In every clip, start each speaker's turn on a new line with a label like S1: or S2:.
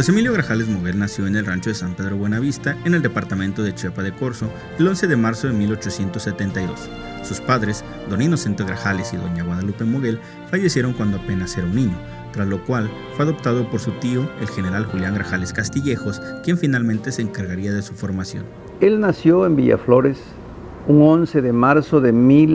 S1: José Emilio Grajales Moguel nació en el rancho de San Pedro Buenavista, en el departamento de Chiapa de Corzo, el 11 de marzo de 1872. Sus padres, don Inocente Grajales y doña Guadalupe Moguel, fallecieron cuando apenas era un niño, tras lo cual fue adoptado por su tío, el general Julián Grajales Castillejos, quien finalmente se encargaría de su formación.
S2: Él nació en Villaflores un 11 de marzo de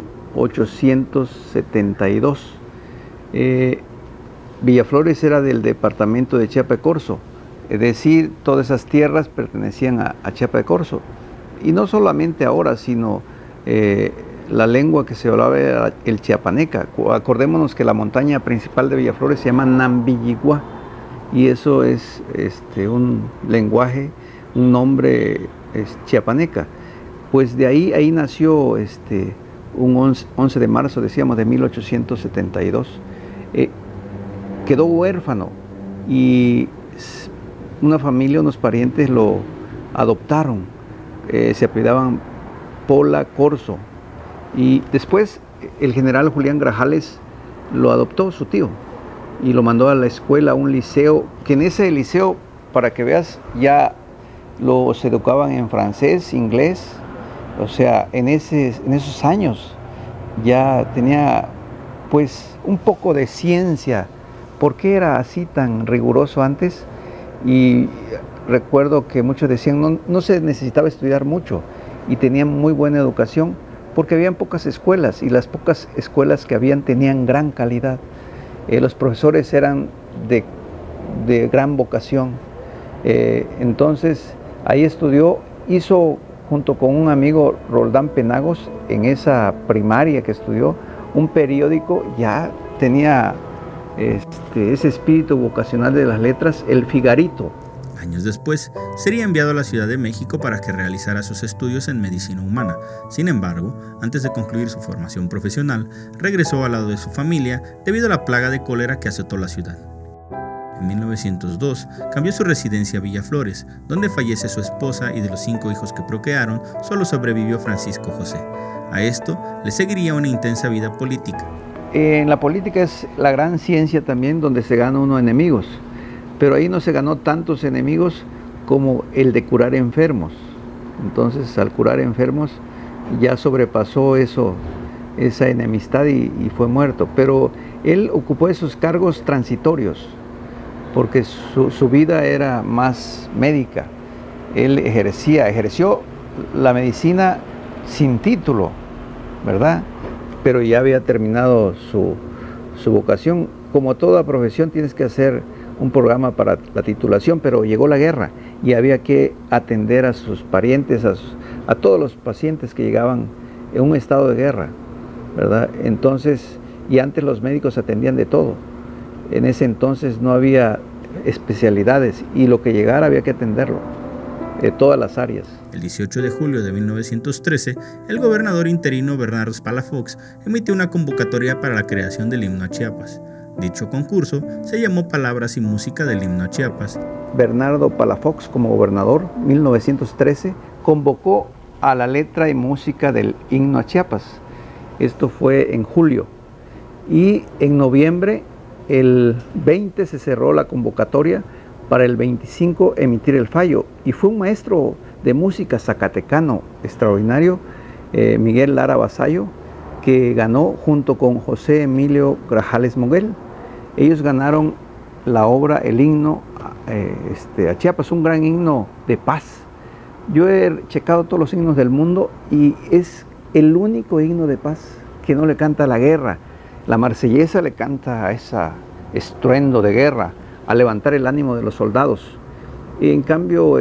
S2: 1872. Villaflores era del departamento de Chiapa de Corzo, es decir, todas esas tierras pertenecían a Chiapa de Corzo. Y no solamente ahora, sino la lengua que se hablaba era el chiapaneca. Acordémonos que la montaña principal de Villaflores se llama Nambilligua, y eso es un lenguaje, un nombre chiapaneca. Pues de ahí nació un 11 de marzo, decíamos, de 1872. Quedó huérfano y una familia, unos parientes lo adoptaron, se apellidaban Pola Corzo, y después el general Julián Grajales lo adoptó, su tío, y lo mandó a la escuela, a un liceo, que en ese liceo, para que veas, ya los educaban en francés, inglés, o sea, en esos años ya tenía pues un poco de ciencia. ¿Por qué era así tan riguroso antes? Y recuerdo que muchos decían no se necesitaba estudiar mucho y tenían muy buena educación porque habían pocas escuelas, y las pocas escuelas que habían tenían gran calidad. Los profesores eran de gran vocación. Entonces ahí estudió, hizo junto con un amigo, Roldán Penagos, en esa primaria que estudió, un periódico. Ya tenía ese espíritu vocacional de las letras, El Figarito.
S1: Años después, sería enviado a la Ciudad de México para que realizara sus estudios en medicina humana. Sin embargo, antes de concluir su formación profesional, regresó al lado de su familia debido a la plaga de cólera que azotó la ciudad. En 1902, cambió su residencia a Villaflores, donde fallece su esposa, y de los 5 hijos que procrearon, solo sobrevivió Francisco José. A esto le seguiría una intensa vida política.
S2: En la política es la gran ciencia también, donde se gana uno enemigos, pero ahí no se ganó tantos enemigos como el de curar enfermos. Entonces, al curar enfermos ya sobrepasó esa enemistad y fue muerto. Pero él ocupó esos cargos transitorios porque su vida era más médica. Él ejerció la medicina sin título, ¿verdad? Pero ya había terminado su vocación. Como toda profesión tienes que hacer un programa para la titulación, pero llegó la guerra y había que atender a sus parientes, a todos los pacientes que llegaban en un estado de guerra, ¿verdad? Entonces, y antes los médicos atendían de todo. En ese entonces no había especialidades y lo que llegara había que atenderlo, de todas las áreas.
S1: El 18 de julio de 1913, el gobernador interino Bernardo Palafox emitió una convocatoria para la creación del himno a Chiapas. Dicho concurso se llamó Palabras y Música del Himno a Chiapas.
S2: Bernardo Palafox, como gobernador, 1913, convocó a la letra y música del himno a Chiapas. Esto fue en julio. Y en noviembre, el 20, se cerró la convocatoria para el 25 emitir el fallo. Y fue un maestro de música zacatecano extraordinario, Miguel Lara Vasallo, que ganó junto con José Emilio Grajales Moguel. Ellos ganaron la obra, el himno a Chiapas, un gran himno de paz. Yo he checado todos los himnos del mundo y es el único himno de paz que no le canta a la guerra. La marsellesa le canta a ese estruendo de guerra, a levantar el ánimo de los soldados. Y en cambio,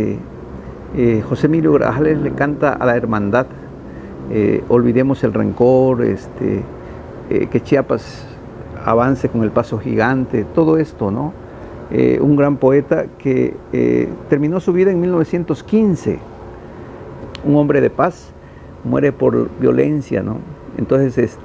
S2: José Emilio Grajales le canta a la hermandad. Olvidemos el rencor, que Chiapas avance con el paso gigante, todo esto, ¿no? Un gran poeta que terminó su vida en 1915, un hombre de paz, muere por violencia, ¿no? Entonces,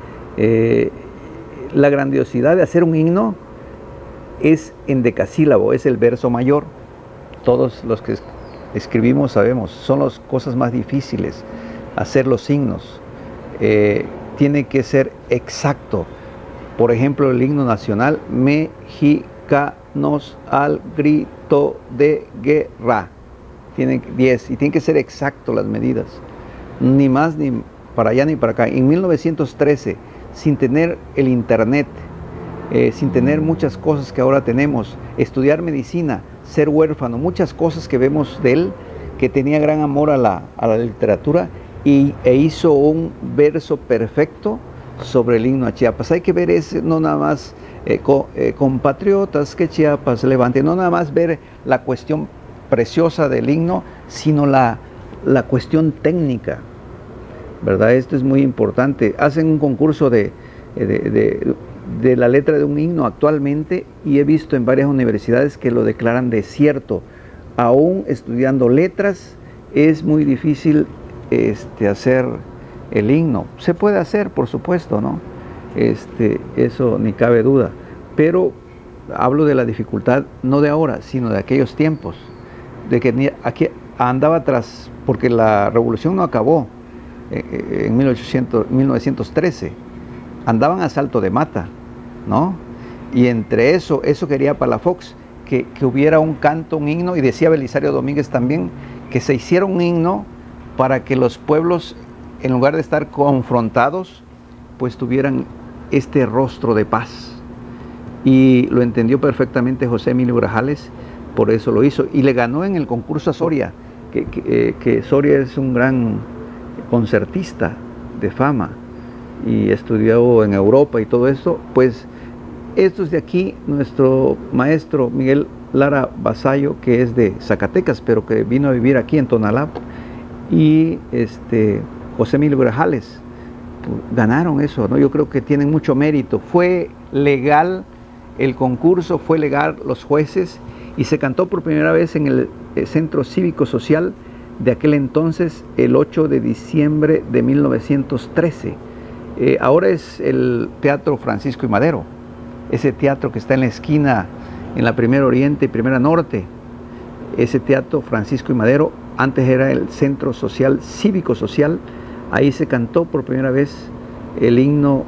S2: la grandiosidad de hacer un himno es en decasílabo, es el verso mayor. Todos los que escribimos sabemos, son las cosas más difíciles, hacer los signos. Tiene que ser exacto. Por ejemplo, el himno nacional, Mexicali. vámonos al grito de guerra. Tienen 10 y tienen que ser exactos las medidas, ni más ni para allá ni para acá. En 1913, sin tener el internet, sin tener muchas cosas que ahora tenemos, estudiar medicina, ser huérfano, muchas cosas que vemos de él, que tenía gran amor a la literatura e hizo un verso perfecto sobre el himno a Chiapas. Hay que ver ese, no nada más compatriotas que Chiapas levante, no nada más ver la cuestión preciosa del himno, sino la cuestión técnica, ¿verdad? Esto es muy importante. Hacen un concurso de la letra de un himno actualmente y he visto en varias universidades que lo declaran desierto. Aún estudiando letras es muy difícil hacer el himno. Se puede hacer, por supuesto, ¿no? Eso ni cabe duda, pero hablo de la dificultad no de ahora, sino de aquellos tiempos, de que aquí andaba atrás, porque la revolución no acabó en 1913, andaban a salto de mata, ¿no? Y entre eso quería Palafox, que hubiera un canto, un himno, y decía Belisario Domínguez también, que se hiciera un himno para que los pueblos, en lugar de estar confrontados, pues tuvieran este rostro de paz. Y lo entendió perfectamente José Emilio Grajales, por eso lo hizo. Y le ganó en el concurso a Soria, que Soria es un gran concertista de fama y estudió en Europa y todo eso. Pues estos de aquí, nuestro maestro Miguel Lara Vasallo, que es de Zacatecas, pero que vino a vivir aquí en Tonalá, y José Emilio Grajales, ganaron eso, ¿no? Yo creo que tienen mucho mérito. Fue legal el concurso, fue legal los jueces, y se cantó por primera vez en el Centro Cívico Social de aquel entonces, el 8 de diciembre de 1913. Ahora es el Teatro Francisco y Madero, ese teatro que está en la esquina, en la Primera Oriente y Primera Norte. Ese Teatro Francisco y Madero antes era el Centro Social Cívico Social. Ahí se cantó por primera vez el himno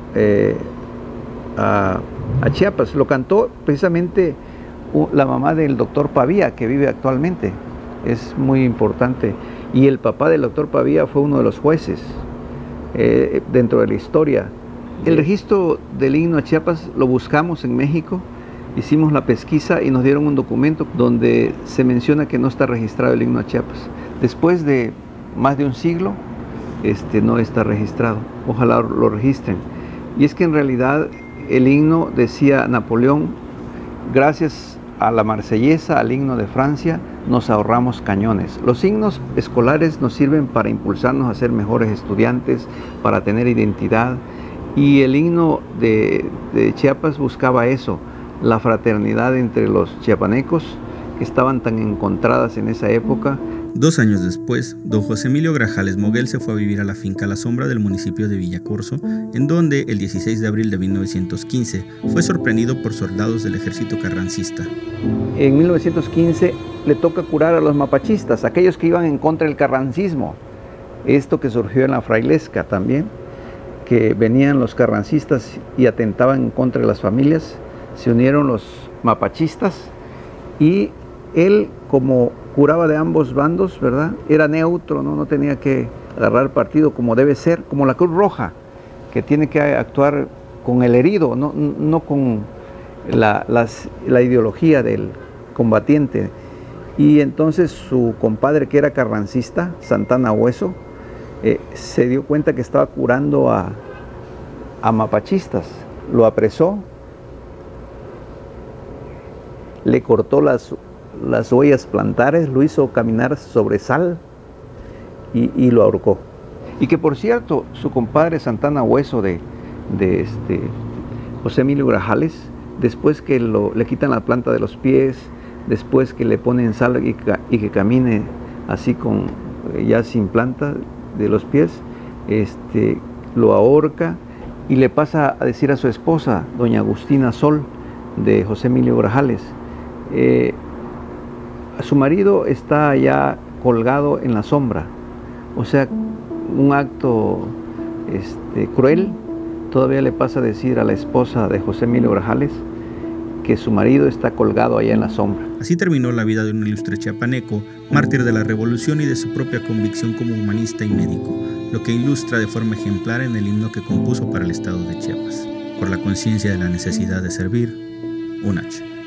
S2: a Chiapas. Lo cantó precisamente la mamá del doctor Pavía, que vive actualmente. Es muy importante. Y el papá del doctor Pavía fue uno de los jueces dentro de la historia. El registro del himno a Chiapas lo buscamos en México, hicimos la pesquisa y nos dieron un documento donde se menciona que no está registrado el himno a Chiapas. Después de más de un siglo, no está registrado. Ojalá lo registren. Y es que en realidad el himno, decía Napoleón, gracias a la Marsellesa, al himno de Francia, nos ahorramos cañones. Los himnos escolares nos sirven para impulsarnos a ser mejores estudiantes, para tener identidad. Y el himno de Chiapas buscaba eso, la fraternidad entre los chiapanecos, que estaban tan encontradas en esa época.
S1: 2 años después, don José Emilio Grajales Moguel se fue a vivir a la finca La Sombra del municipio de Villacorso, en donde el 16 de abril de 1915 fue sorprendido por soldados del ejército carrancista.
S2: En 1915 le toca curar a los mapachistas, aquellos que iban en contra del carrancismo. Esto que surgió en la frailesca también, que venían los carrancistas y atentaban en contra de las familias, se unieron los mapachistas y él, como curaba de ambos bandos, ¿verdad? Era neutro, no tenía que agarrar partido como debe ser, como la Cruz Roja, que tiene que actuar con el herido, no con la ideología del combatiente. Y entonces su compadre, que era carrancista, Santana Hueso, se dio cuenta que estaba curando a mapachistas. Lo apresó, le cortó las huellas plantares, lo hizo caminar sobre sal y lo ahorcó. Y que, por cierto, su compadre Santana Hueso de José Emilio Grajales, después que le quitan la planta de los pies, después que le ponen sal y que camine así ya sin planta de los pies, lo ahorca y le pasa a decir a su esposa, doña Agustina Sol, de José Emilio Grajales, su marido está ya colgado en la sombra. O sea, un acto cruel. Todavía le pasa a decir a la esposa de José Emilio Grajales, que su marido está colgado allá en la sombra.
S1: Así terminó la vida de un ilustre chiapaneco, mártir de la revolución y de su propia convicción como humanista y médico, lo que ilustra de forma ejemplar en el himno que compuso para el estado de Chiapas. Por la conciencia de la necesidad de servir, UNACH.